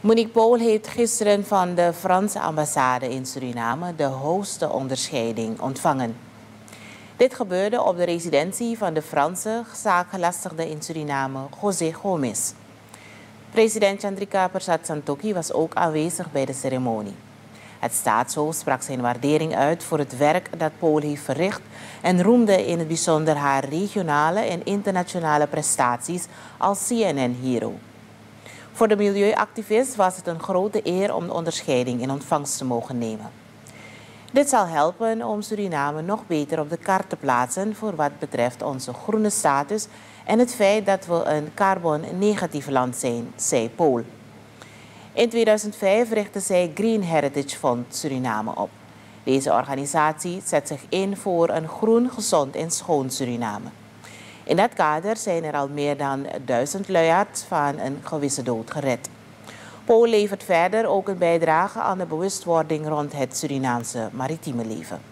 Monique Paul heeft gisteren van de Franse ambassade in Suriname de hoogste onderscheiding ontvangen. Dit gebeurde op de residentie van de Franse zaakgelastigde in Suriname, José Gomes. President Chandrika Persat Santokhi was ook aanwezig bij de ceremonie. Het staatshoofd sprak zijn waardering uit voor het werk dat Paul heeft verricht en roemde in het bijzonder haar regionale en internationale prestaties als CNN-hero. Voor de milieuactivist was het een grote eer om de onderscheiding in ontvangst te mogen nemen. Dit zal helpen om Suriname nog beter op de kaart te plaatsen voor wat betreft onze groene status en het feit dat we een carbon-negatief land zijn, zei Paul. In 2005 richtte zij Green Heritage Fund Suriname op. Deze organisatie zet zich in voor een groen, gezond en schoon Suriname. In dat kader zijn er al meer dan 1000 luiaards van een gewisse dood gered. Paul levert verder ook een bijdrage aan de bewustwording rond het Surinaamse maritieme leven.